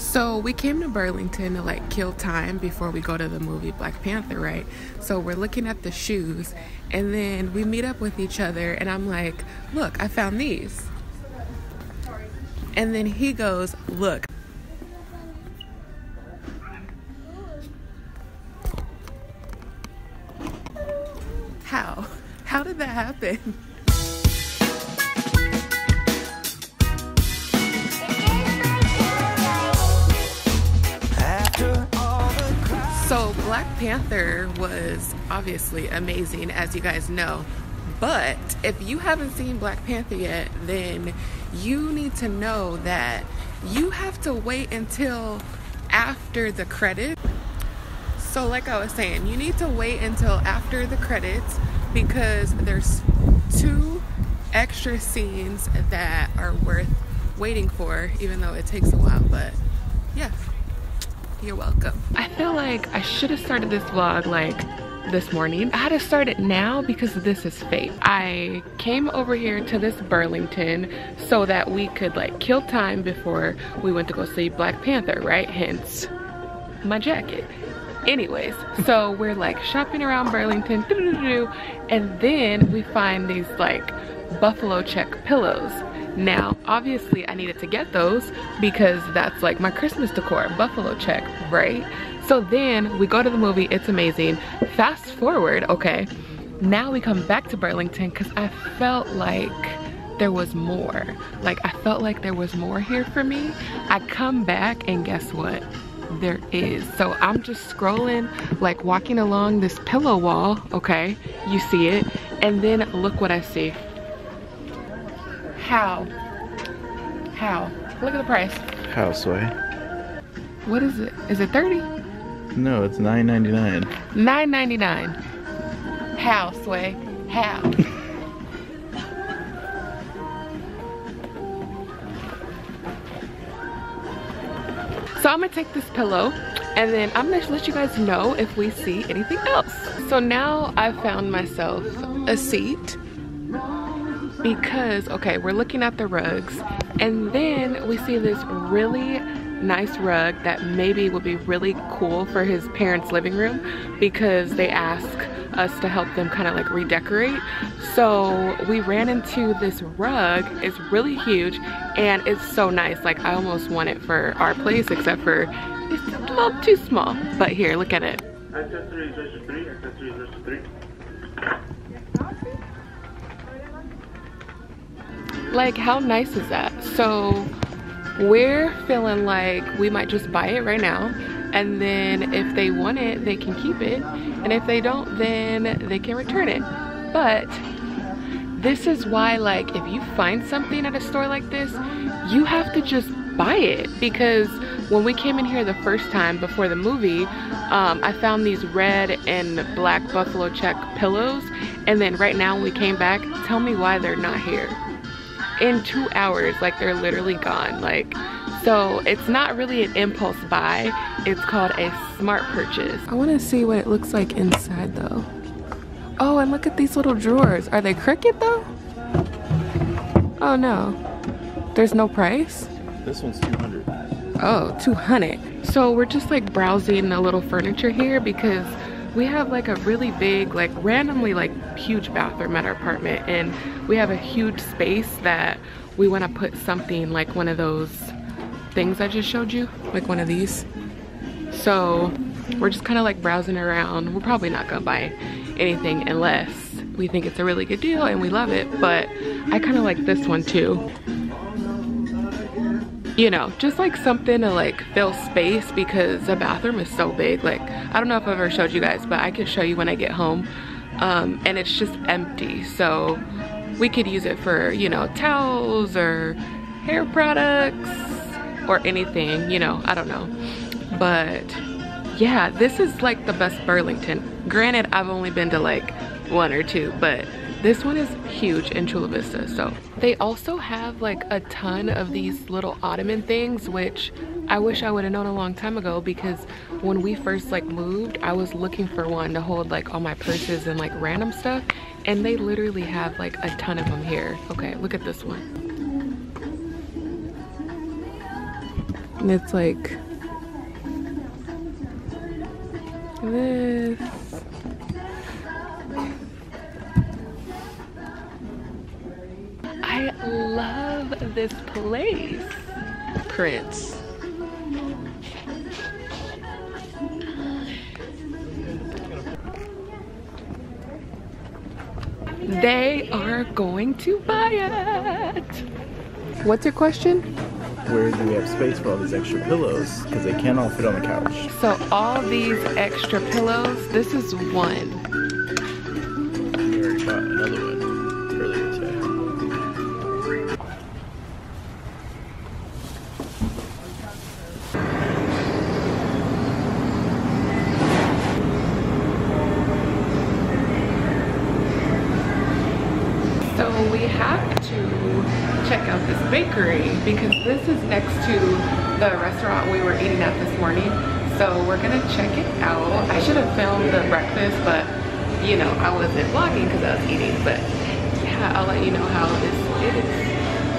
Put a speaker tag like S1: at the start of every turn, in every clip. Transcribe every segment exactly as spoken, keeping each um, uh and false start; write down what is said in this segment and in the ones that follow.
S1: So we came to Burlington to like kill time before we go to the movie Black Panther, right? So we're looking at the shoes and then we meet up with each other and I'm like, look, I found these. And then he goes, look. How? How did that happen? So Black Panther was obviously amazing, as you guys know. But if you haven't seen Black Panther yet, then you need to know that you have to wait until after the credits. So like I was saying, you need to wait until after the credits because there's two extra scenes that are worth waiting for, even though it takes a while. But yeah, you're welcome. I feel like I should have started this vlog like this morning. I had to start it now because this is fate. I came over here to this Burlington so that we could like kill time before we went to go see Black Panther, right? Hence my jacket. Anyways, so we're like shopping around Burlington, and then we find these like buffalo check pillows. Now, obviously I needed to get those because that's like my Christmas decor, buffalo check, right? So then we go to the movie, it's amazing. Fast forward, okay, now we come back to Burlington because I felt like there was more. Like I felt like there was more here for me. I come back and guess what? There is. So I'm just scrolling, like walking along this pillow wall, okay, you see it, and then look what I see. How? How? Look at the price.
S2: How, Sway?
S1: What is it? Is it thirty?
S2: No, it's nine ninety-nine.
S1: nine ninety-nine. How, Sway? How? So I'm gonna take this pillow and then I'm gonna let you guys know if we see anything else. So now I've found myself a seat because, okay, we're looking at the rugs and then we see this really nice rug that maybe would be really cool for his parents' living room because they ask us to help them kind of like redecorate. So we ran into this rug. It's really huge and it's so nice. Like I almost want it for our place, except for it's a little too small. But here, look at it. Like how nice is that? So we're feeling like we might just buy it right now, and then if they want it they can keep it, and if they don't then they can return it. But this is why, like, if you find something at a store like this, you have to just buy it. Because when we came in here the first time before the movie, um, I found these red and black buffalo check pillows, and then right now when we came back, tell me why they're not here. In two hours, like they're literally gone. Like, so it's not really an impulse buy, it's called a smart purchase. I want to see what it looks like inside though. Oh, and look at these little drawers. Are they crooked though? Oh no, there's no price.
S2: This one's two hundred.
S1: Oh, two hundred. So we're just like browsing a little furniture here because we have like a really big, like randomly like huge bathroom at our apartment, and we have a huge space that we want to put something like one of those things I just showed you, like one of these. So we're just kind of like browsing around. We're probably not gonna buy anything unless we think it's a really good deal and we love it, but I kind of like this one too. You know, just like something to like fill space because the bathroom is so big. Like, I don't know if I've ever showed you guys, but I can show you when I get home. Um, and it's just empty. So we could use it for, you know, towels or hair products or anything, you know, I don't know. But yeah, this is like the best Burlington. Granted, I've only been to like one or two, but this one is huge in Chula Vista. So they also have like a ton of these little ottoman things, which I wish I would have known a long time ago, because when we first like moved, I was looking for one to hold like all my purses and like random stuff, and they literally have like a ton of them here. Okay, look at this one. And it's like this. I love this place. Prince. They are going to buy it. What's your question?
S2: Where do we have space for all these extra pillows? Because they can't all fit on the couch.
S1: So all these extra pillows, this is one.
S2: We already bought another one earlier today.
S1: So we have to check out this bakery because this is next to the restaurant we were eating at this morning. So we're gonna check it out. I should have filmed the breakfast, but you know, I wasn't vlogging because I was eating. But yeah, I'll let you know how this is.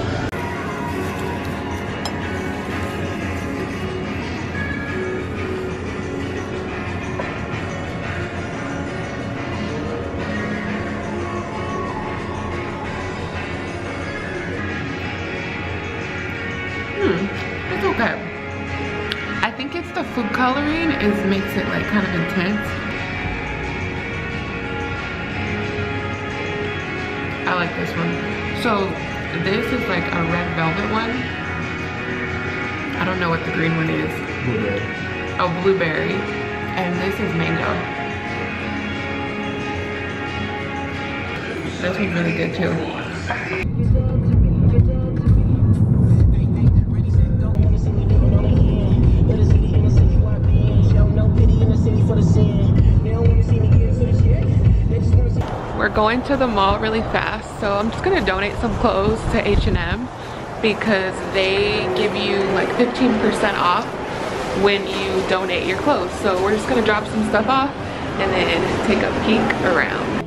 S1: It's okay. I think it's the food coloring is makes it like kind of intense. I like this one. So this is like a red velvet one. I don't know what the green one is.
S2: Blueberry.
S1: Oh, blueberry. And this is mango. This one's really good too. We're going to the mall really fast, so I'm just gonna donate some clothes to H and M because they give you like fifteen percent off when you donate your clothes. So we're just gonna drop some stuff off and then take a peek around.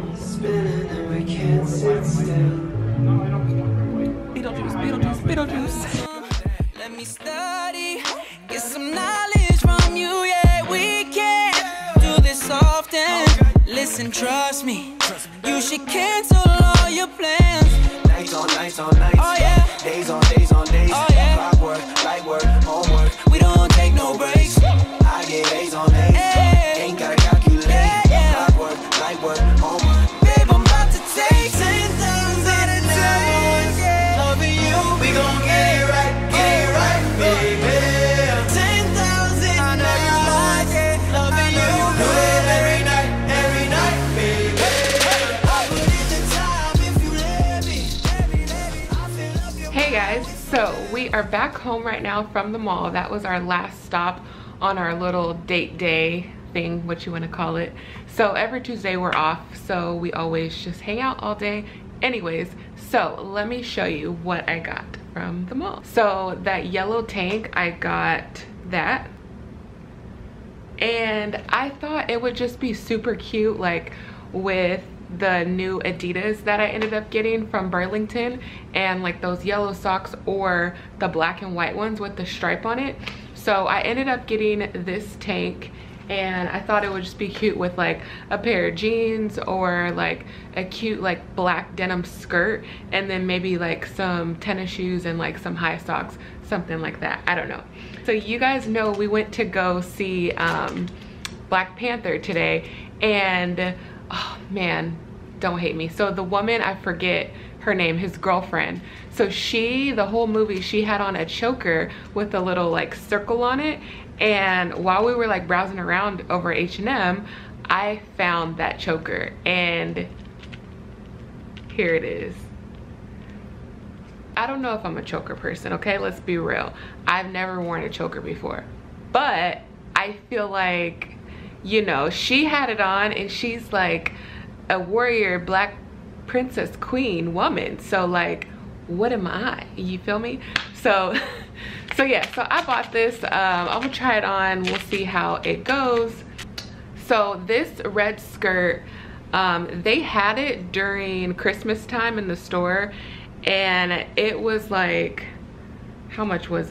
S1: Beetlejuice, Beetlejuice, Beetlejuice.
S3: Let me study, get some knowledge from you, yeah, we can't do this often. Listen, trust me, you should cancel all your plans.
S4: Nights on nights on nights,
S3: oh yeah.
S4: Days on days on days,
S3: oh yeah.
S4: Clockwork, light work, homework.
S3: We don't take no breaks.
S4: I get A's on A's,
S3: hey.
S4: Ain't gotta calculate.
S3: Yeah, yeah.
S4: Clockwork, light work, homework.
S3: Babe, I'm about to take ten thousand times.
S4: Loving you, we gon' get it right, get it right, baby.
S3: Ten thousand I know you like it. Loving you,
S4: Do it every night, every night, baby.
S3: I put in the time if you let me. Let me, let me. I fill up your
S1: Hey guys, so we are back home right now from the mall. That was our last stop on our little date day thing, what you want to call it. So every Tuesday we're off, so we always just hang out all day. Anyways, so let me show you what I got from the mall. So that yellow tank, I got that. And I thought it would just be super cute, like with the new Adidas that I ended up getting from Burlington, and like those yellow socks or the black and white ones with the stripe on it. So I ended up getting this tank, and I thought it would just be cute with like a pair of jeans or like a cute like black denim skirt, and then maybe like some tennis shoes and like some high socks, something like that. I don't know. So you guys know we went to go see um, Black Panther today, and oh man, don't hate me. So the woman, I forget her name, his girlfriend. So she, the whole movie, she had on a choker with a little like circle on it. And while we were like browsing around over H and M, I found that choker, and here it is. I don't know if I'm a choker person, okay? Let's be real. I've never worn a choker before, but I feel like, you know, she had it on and she's like a warrior, black princess, queen, woman. So like, what am I? You feel me? So, so yeah, so I bought this. Um, I'm gonna try it on. We'll see how it goes. So this red skirt, um, they had it during Christmas time in the store, and it was like, how much was it?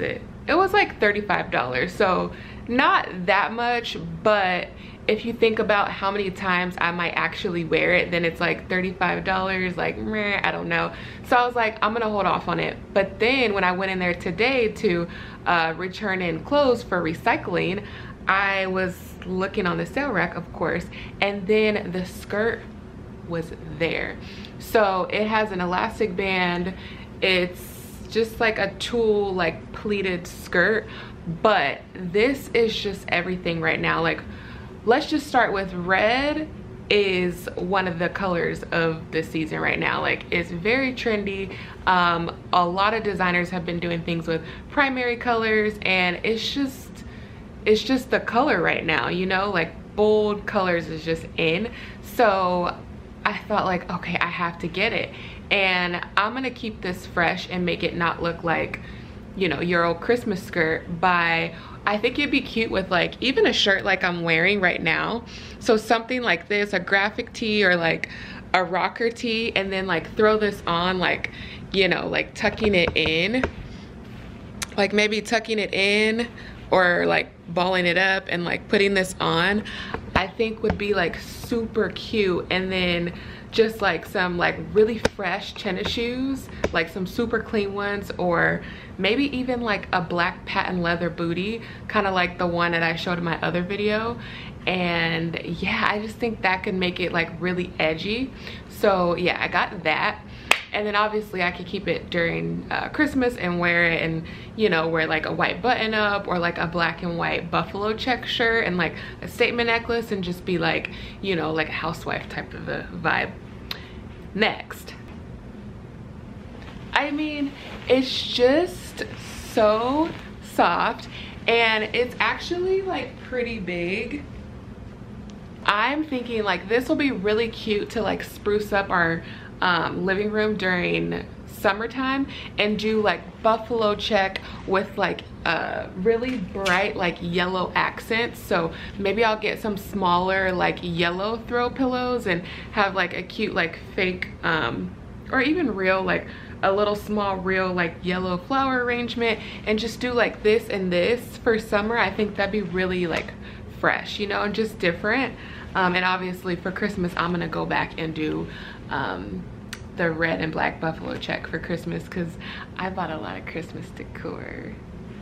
S1: it was like thirty-five dollars. So not that much, but if you think about how many times I might actually wear it, then it's like thirty-five dollars, like meh, I don't know. So I was like, I'm gonna hold off on it. But then when I went in there today to uh, return in clothes for recycling, I was looking on the sale rack, of course, and then the skirt was there. So it has an elastic band. It's just like a tulle, like pleated skirt, but this is just everything right now. Like, let's just start with red is one of the colors of the season right now. Like, it's very trendy. Um, a lot of designers have been doing things with primary colors, and it's just, it's just the color right now, you know, like bold colors is just in. So I thought like, okay, I have to get it. And I'm gonna keep this fresh and make it not look like, you know, your old Christmas skirt by, I think it'd be cute with like even a shirt like I'm wearing right now. So something like this, a graphic tee or like a rocker tee, and then like throw this on, like, you know, like tucking it in, like maybe tucking it in or like balling it up and like putting this on, I think would be like super cute. And then just like some like really fresh tennis shoes, like some super clean ones, or maybe even like a black patent leather booty, kind of like the one that I showed in my other video. And yeah, I just think that could make it like really edgy. So yeah, I got that. And then obviously I could keep it during uh, Christmas and wear it, and, you know, wear like a white button up or like a black and white buffalo check shirt and like a statement necklace, and just be like, you know, like a housewife type of a vibe. Next, I mean, it's just so soft, and it's actually like pretty big. I'm thinking like this will be really cute to like spruce up our um, living room during summertime, and do like buffalo check with like uh, really bright like yellow accents. So maybe I'll get some smaller like yellow throw pillows and have like a cute like fake um, or even real, like a little small real like yellow flower arrangement, and just do like this and this for summer. I think that'd be really like fresh, you know, and just different. Um, and obviously for Christmas, I'm gonna go back and do um, the red and black buffalo check for Christmas, because I bought a lot of Christmas decor.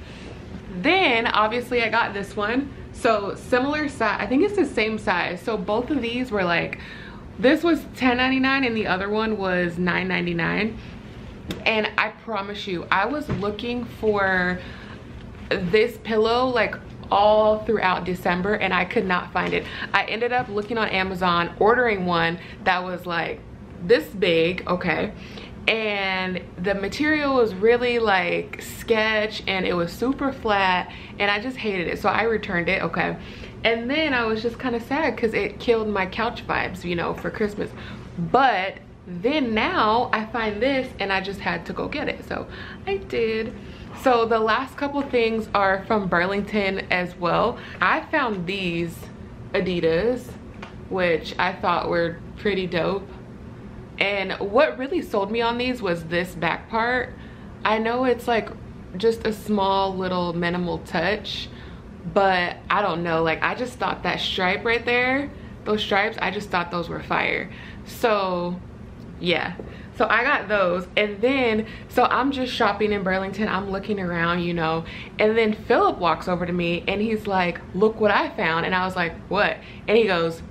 S1: Then obviously I got this one. So similar size, I think it's the same size. So both of these were like, this was ten ninety-nine and the other one was nine ninety-nine. And I promise you, I was looking for this pillow like all throughout December, and I could not find it. I ended up looking on Amazon, ordering one that was like this big, okay, and the material was really like sketch, and it was super flat, and I just hated it, so I returned it, okay. And then I was just kind of sad because it killed my couch vibes, you know, for Christmas. But then now I find this, and I just had to go get it, so I did. So the last couple things are from Burlington as well. I found these Adidas, which I thought were pretty dope. And what really sold me on these was this back part. I know it's like just a small little minimal touch, but I don't know, like I just thought that stripe right there, those stripes, I just thought those were fire. So yeah, so I got those. And then so I'm just shopping in Burlington, I'm looking around, you know, and then Philip walks over to me and he's like, look what I found. And I was like, what? And he goes,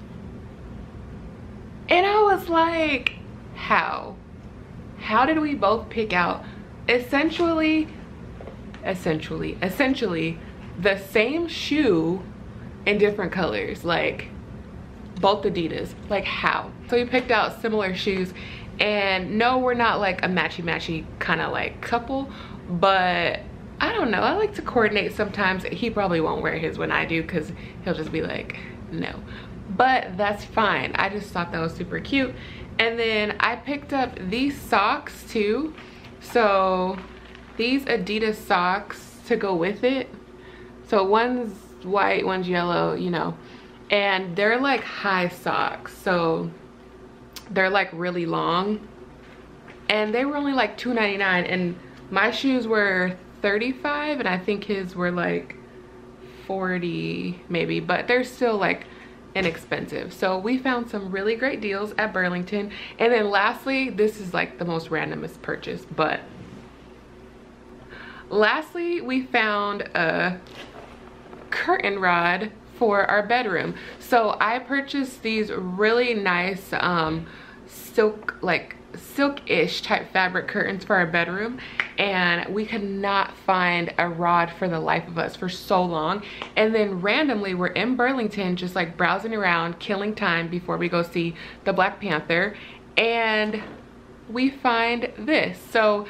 S1: and I was like, how how did we both pick out essentially essentially essentially the same shoe in different colors, like both Adidas? Like how? So we picked out similar shoes. And no, we're not like a matchy matchy kind of like couple, but I don't know, I like to coordinate sometimes. He probably won't wear his when I do, because he'll just be like, no, but that's fine. I just thought that was super cute. And then I picked up these socks too. So these Adidas socks to go with it. So one's white, one's yellow, you know, and they're like high socks. So they're like really long, and they were only like two ninety-nine, and my shoes were thirty-five and I think his were like forty maybe, but they're still like inexpensive. So we found some really great deals at Burlington. And then lastly, this is like the most randomest purchase, but lastly we found a curtain rod for our bedroom. So I purchased these really nice um silk, like silk-ish type fabric curtains for our bedroom, and we could not find a rod for the life of us for so long. And then randomly we're in Burlington just like browsing around, killing time before we go see the Black Panther, and we find this. So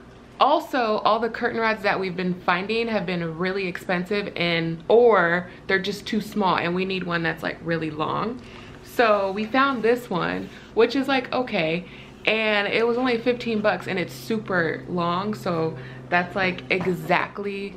S1: also all the curtain rods that we've been finding have been really expensive, and or they're just too small and we need one that's like really long. So we found this one, which is like okay, and it was only fifteen bucks and it's super long. So that's like exactly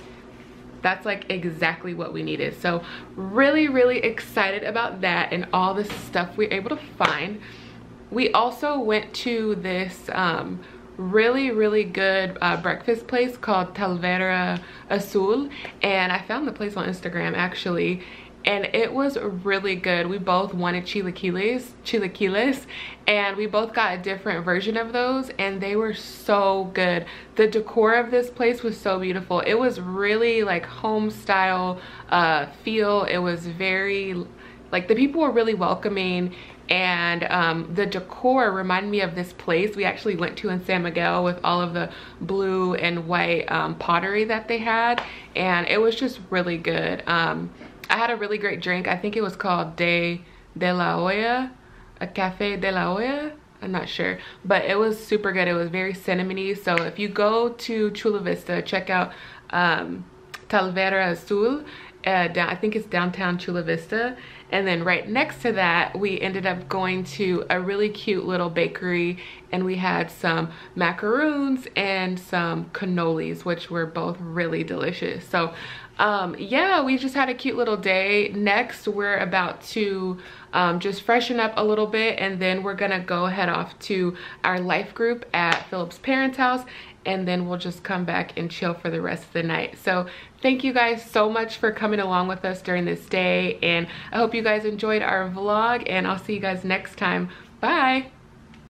S1: that's like exactly what we needed. So really really excited about that and all this stuff we were able to find. We also went to this um really really good uh, breakfast place called Talavera Azul, and I found the place on Instagram actually, and it was really good. We both wanted chilaquiles, chilaquiles, and we both got a different version of those, and they were so good. The decor of this place was so beautiful. It was really like home style uh, feel. It was very, like the people were really welcoming, and um, the decor reminded me of this place we actually went to in San Miguel with all of the blue and white um, pottery that they had, and it was just really good. Um, I had a really great drink. I think it was called De, de la Olla, a Cafe de la Olla. I'm not sure, but it was super good. It was very cinnamony. So if you go to Chula Vista, check out um, Talavera Azul. Uh, down, I think it's downtown Chula Vista. And then right next to that, we ended up going to a really cute little bakery, and we had some macaroons and some cannolis, which were both really delicious. So um, yeah, we just had a cute little day. Next, we're about to um, just freshen up a little bit, and then we're gonna go head off to our life group at Philip's parents' house, and then we'll just come back and chill for the rest of the night. So thank you guys so much for coming along with us during this day, and I hope you guys enjoyed our vlog, and I'll see you guys next time. Bye.